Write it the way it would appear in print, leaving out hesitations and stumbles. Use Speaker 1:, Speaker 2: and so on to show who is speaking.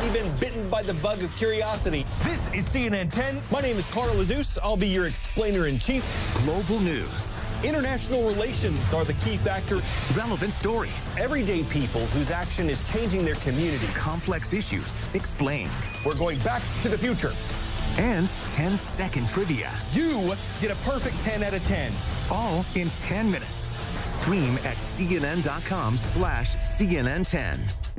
Speaker 1: been bitten by the bug of curiosity.
Speaker 2: This is CNN 10.
Speaker 1: My name is Carl Azuz. I'll be your explainer-in-chief.
Speaker 3: Global news.
Speaker 1: International relations are the key factors.
Speaker 3: Relevant stories.
Speaker 1: Everyday people whose action is changing their community.
Speaker 3: Complex issues explained.
Speaker 1: We're going back to the future.
Speaker 3: And 10-second trivia.
Speaker 1: You get a perfect 10 out of 10.
Speaker 3: All in 10 minutes. Stream at CNN.com/CNN10.